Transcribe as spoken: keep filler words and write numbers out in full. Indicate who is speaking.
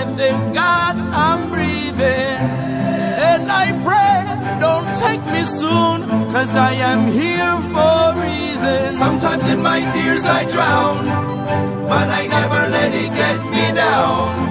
Speaker 1: I thank God I'm breathing. And I pray, don't take me soon, cause I am here for a reason. Sometimes in my tears I drown, but I never let it get me down.